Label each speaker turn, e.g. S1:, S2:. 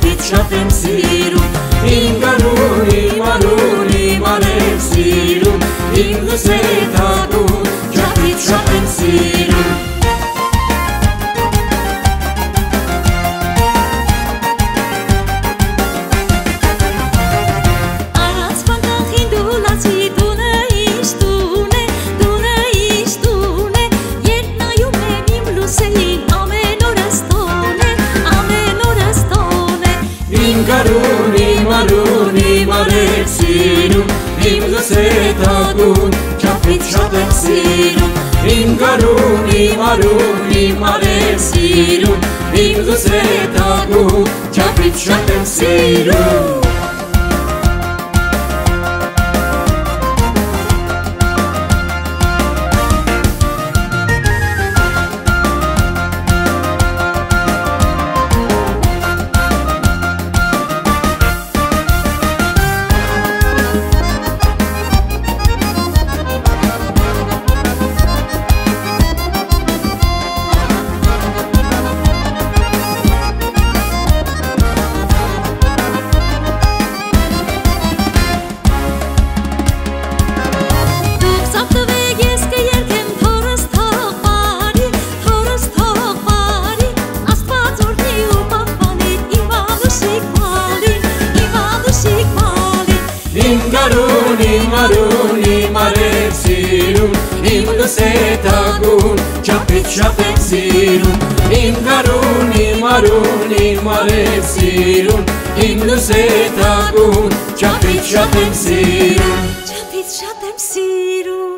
S1: շատ եմ սիրում, իմ գարուն, իմ արուն, իմ արև սիրում, իմ լուսետագուն, ճապից շատ եմ սիրում։ Գարուն, իմ արուն, իմ արև սիրում, իմ լուսետագուն, ճապից շատ եմ սիրում, իմ գարուն, իմ արուն, իմ արև սիրում, իմ լուսետագուն, ճապից շատ եմ սիրում։ Իմ գարուն, իմ արուն, իմ արև սիրում, իմ լուսետագուն, ճապից շատ եմ սիրում, իմ գարուն, իմ արուն, իմ արև սիրում, իմ լուսետագուն, ճապից շատ եմ սիրում, ճապից շատ եմ սիրում։